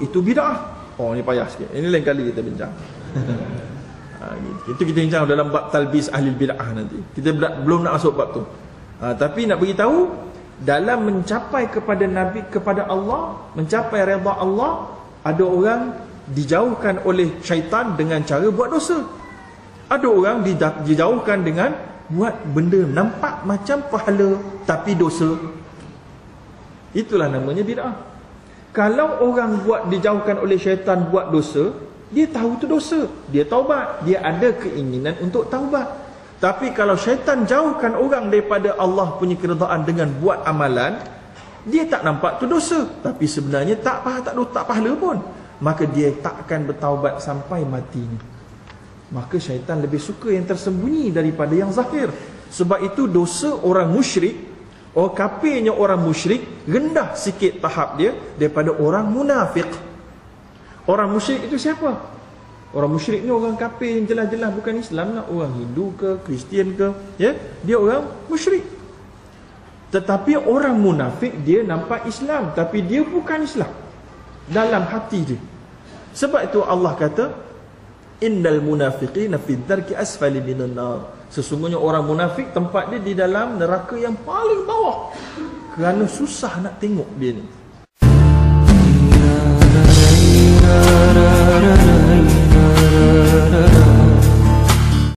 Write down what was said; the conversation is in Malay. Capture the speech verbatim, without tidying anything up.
itu bid'ah. Oh, ni payah sikit. Ini lain kali kita bincang. Ha, itu kita bincang dalam bab talbis ahli bid'ah nanti. Kita belum nak masuk bab tu. Ha, tapi nak beritahu, dalam mencapai kepada Nabi, kepada Allah, mencapai redha Allah, ada orang dijauhkan oleh syaitan dengan cara buat dosa. Ada orang dijauhkan dengan buat benda nampak macam pahala tapi dosa. Itulah namanya bid'ah. Kalau orang buat dijauhkan oleh syaitan buat dosa, dia tahu tu dosa, dia taubat, dia ada keinginan untuk taubat. Tapi kalau syaitan jauhkan orang daripada Allah punya keredaan dengan buat amalan, dia tak nampak tu dosa, tapi sebenarnya tak pahala, tak, tak pahala pun, maka dia tak akan bertaubat sampai matinya. Maka syaitan lebih suka yang tersembunyi daripada yang zahir. Sebab itu dosa orang musyrik, orang kafirnya orang musyrik rendah sikit tahap dia daripada orang munafik. Orang musyrik itu siapa? Orang musyrik ni orang kafir yang jelas-jelas bukan Islam lah, orang Hindu ke, Kristian ke, ya, dia orang musyrik. Tetapi orang munafik dia nampak Islam tapi dia bukan Islam dalam hati dia. Sebab itu Allah kata, innal munafiqina fi dzarki asfali minan nar. Sesungguhnya orang munafik tempat dia di dalam neraka yang paling bawah, kerana susah nak tengok dia ni.